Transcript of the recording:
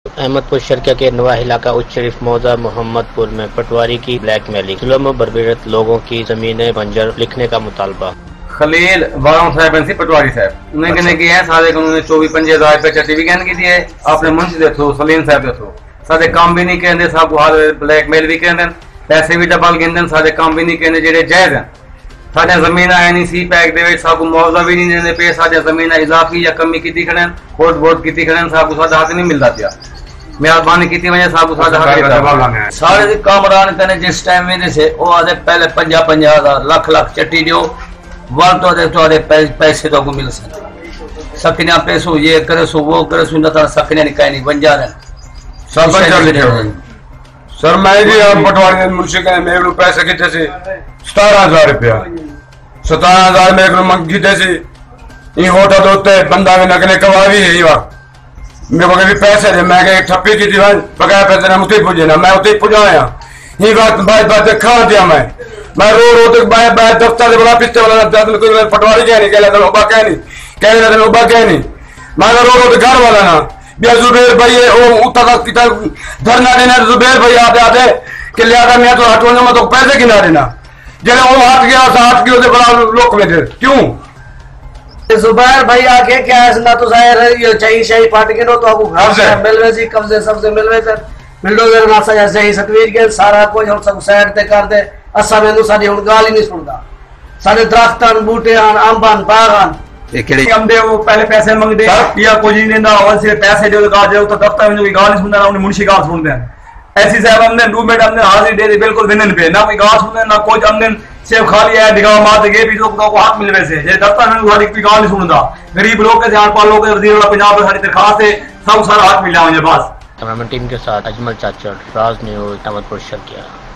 अहमदपुर शर्किया के नवा इलाका उच्च शरीफ मौजा मोहम्मदपुर में पटवारी की ब्लैकमेलिंग, जुल्म बरबीरत लोगों की जमीनें बंजर लिखने का मुतालबा। खलील वालों साहब से पटवारी साहब उन्हें कहने की है सारे उन्होंने 24-25 रुपए चट्टी भी कहने की दी है अपने मुंशी दे थ्रू सलीम साहब दे थ्रू सारे काम भी नहीं कहते सब ब्लैकमेल भी कहते पैसे भी डबल गिनते सारे काम भी नहीं कहते जेडे जायज हैं साढ़े जमीन है नहीं सी पैक दे सब मुआवजा भी नहीं देते पे साढ़े जमीन इजाफी या कमी की खड़े कोर्ट वोट की खड़े सब साढ़ा हक नहीं मिलता पाया मेहरबानी की वजह सब सारे कामरान कहने जिस टाइम में से वो आदे पहले 50-50 लाख चट्टी दो वन तो पैसे तो को मिल सकते सकनिया पैसों ये करे सो वो करे सो न सकनिया नहीं कहीं नहीं बन जा रहे सब सर मैं जी पटवारी मुंशी कहने मेरे पैसे कितने से 17,000 रुपया 17,000 मेरे मंगी थे सी होटल होते बंदा भी नगने कवा भी है वक्त मेरे को भी पैसे दे मैं ठप्पी की थी बगैर पैसे ना उतने पुजे ना मैं उतने पुजाया ये बात बात खा दिया मैं रो तक दफ्तर बड़ा पिछले वाला पटवारी कह नहीं कहला उबा कह नहीं कहने उबा कह नहीं मैं रो घर वाला ना जुबेर भाई धरना देना जुबेर भाई आते कि लिया मैं तो हटूंगा मैं तो पैसे गिना देना जरा वो हाथ गया हाथ की बड़ा लोक में थे क्यों जुबैर भाई आके क्या ना तो जाहिर चाहिए शाही फाट के नो तो आपको घर से मिलवे सी कब्जे सबसे मिलवे सर बिल्डोजर ना सजा सही सतवीर के सारा कुछ हम सब साइड ते कर दे असा मैनू साडी हुन गाल ही नहीं सुनदा सारे दरख्तान बूटे आन अंबान बागान हम दे वो पहले पैसे मंगते या कुछ नहीं देना और सिर्फ पैसे जो गा दे तो दफ्तर में जो गाल नहीं सुनना उन्हें मुंशी गाल सुनते हैं ऐसी साहब हमने रूममेट हमने हाजिर दे दी बिल्कुल विनन पे ना कोई गाल सुनते ना कुछ हमने सिर्फ खाली है दिखा मार दे भी लोग को हाथ मिल वैसे जे दफ्तर में सारी कोई गाल नहीं सुनता गरीब लोग के ध्यान पाल लोग वजीर वाला पंजाब सारी दरखास्त है सब सारा हाथ मिल जाओ बस। कैमरामैन टीम के साथ अजमल चाचड़, राज न्यूज़, अहमदपुर शर्किया।